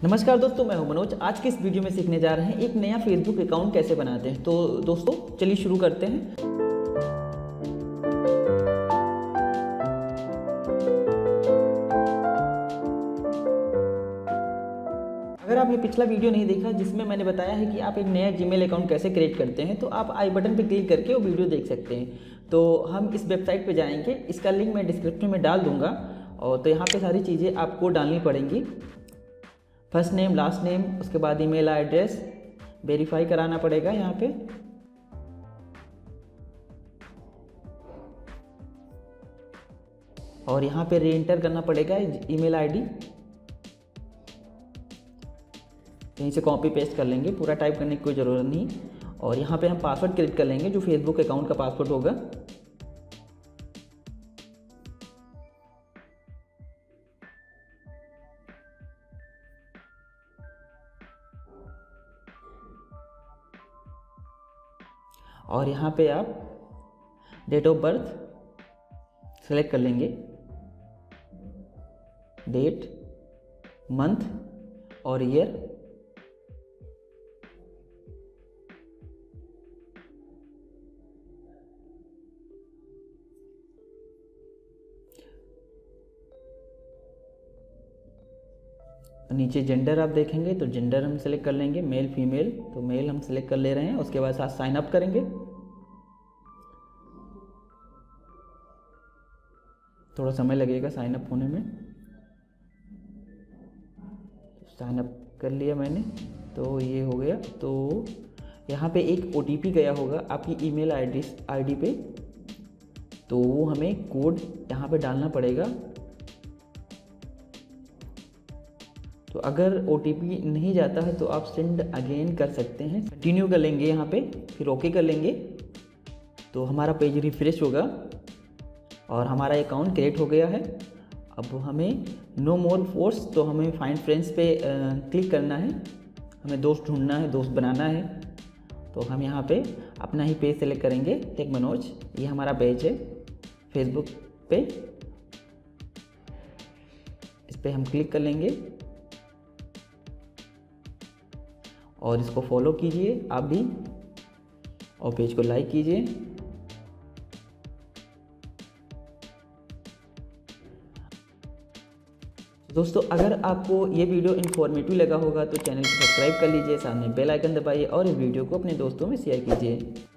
नमस्कार दोस्तों, मैं हूं मनोज। आज के इस वीडियो में सीखने जा रहे हैं एक नया फेसबुक अकाउंट कैसे बनाते हैं। तो दोस्तों चलिए शुरू करते हैं। अगर आपने पिछला वीडियो नहीं देखा जिसमें मैंने बताया है कि आप एक नया जीमेल अकाउंट कैसे क्रिएट करते हैं, तो आप आई बटन पर क्लिक करके वो वीडियो देख सकते हैं। तो हम इस वेबसाइट पर जाएंगे, इसका लिंक मैं डिस्क्रिप्शन में डाल दूंगा। और तो यहाँ पे सारी चीज़ें आपको डालनी पड़ेंगी। फर्स्ट नेम, लास्ट नेम, उसके बाद ईमेल एड्रेस वेरीफाई कराना पड़ेगा यहाँ पे। और यहाँ पे री एंटर करना पड़ेगा ईमेल आईडी। यहीं से कॉपी पेस्ट कर लेंगे, पूरा टाइप करने की कोई ज़रूरत नहीं। और यहाँ पे हम पासवर्ड क्रिएट कर लेंगे जो फेसबुक अकाउंट का पासवर्ड होगा। और यहाँ पे आप डेट ऑफ बर्थ सेलेक्ट कर लेंगे, डेट, मंथ और ईयर। नीचे जेंडर आप देखेंगे तो जेंडर हम सेलेक्ट कर लेंगे, मेल फीमेल, तो मेल हम सेलेक्ट कर ले रहे हैं। उसके बाद साथ साइन अप करेंगे। थोड़ा समय लगेगा साइन अप होने में। साइन अप कर लिया मैंने, तो ये हो गया। तो यहाँ पे एक OTP गया होगा आपकी ईमेल आईडी पे, तो वो हमें कोड यहाँ पे डालना पड़ेगा। तो अगर OTP नहीं जाता है तो आप सेंड अगेन कर सकते हैं। कंटिन्यू कर लेंगे यहाँ पे, फिर ओके कर लेंगे। तो हमारा पेज रिफ्रेश होगा और हमारा अकाउंट क्रिएट हो गया है। अब हमें नो मोर फोर्स, तो हमें फाइंड फ्रेंड्स पे क्लिक करना है। हमें दोस्त ढूंढना है, दोस्त बनाना है। तो हम यहाँ पे अपना ही पेज सेलेक्ट करेंगे, टेक मनोज। ये हमारा पेज है फेसबुक पे। इस पर हम क्लिक कर लेंगे और इसको फॉलो कीजिए आप भी, और पेज को लाइक कीजिए। दोस्तों अगर आपको ये वीडियो इन्फॉर्मेटिव लगा होगा तो चैनल को सब्सक्राइब कर लीजिए, सामने बेल आइकन दबाइए और इस वीडियो को अपने दोस्तों में शेयर कीजिए।